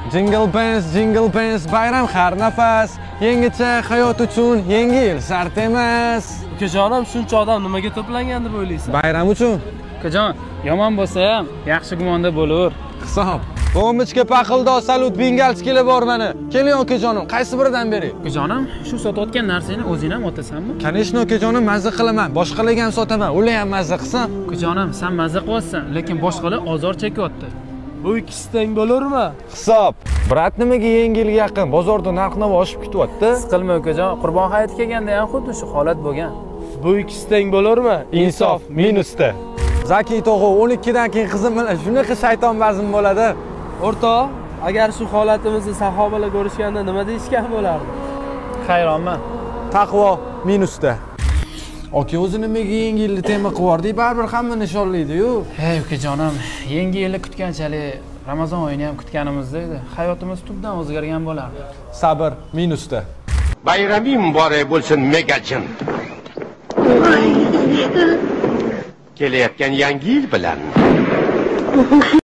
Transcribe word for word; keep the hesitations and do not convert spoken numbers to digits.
Jingle bells, jingle bells, bayram har nafas. Yangicha hayot uchun yangi yil shart emas. Ukajonim, shuncha odam nimaga to'plangan deb o'ylaysan? Bayram uchun. Ukajon, yomon bo'lsa ham yaxshi gumonda bo'laver. Hisob. To'michga paqildo salut bingalchkilar bor mana. Keling ukajonim, qaysi biridan bering? Ukajonim, shu sotayotgan narsani o'zing ham otasanmi? Kanishni ukajonim, mazza qilaman. Boshqalarga ham sotaman. Ular ham mazza qilsin. Ukajonim, sen mazza qilyapsan, lekin boshqalar ozor chekyapti. Bu ikkisi teng bo'larmi? Hisob. Brat nimaga yangi yilga yaqin bozorda narx-navo oshib ketyapti? Siqilma ukajon, Qurbon hayiti kelganda ham xuddi shu holat bo'lgan. Bu ikkisi teng bo'larmi? Insof minusda. Zaki tog'o o'n ikkidan keyin qizim bilan shunaqa shayton bazm bo'ladi. O'rtoq, agar shu holatimizni sahobalar ko'rishganda nima deyishgan bo'lardi? Hayronman. Taqvo minusda. Oka o'zi nimaga yangi yilni tema qilib yubordi? Baribir hamma nishonlaydi-yu. Hey ukajonim, yangi yilni kutganchalik Ramazon oyini ham kutganimizda edi. Hayotimiz tubdan o'zgargan bo'lardi. Sabr minusda. Bayraming muborak bo'lsin megajin. Kelayotgan yangi yil bilan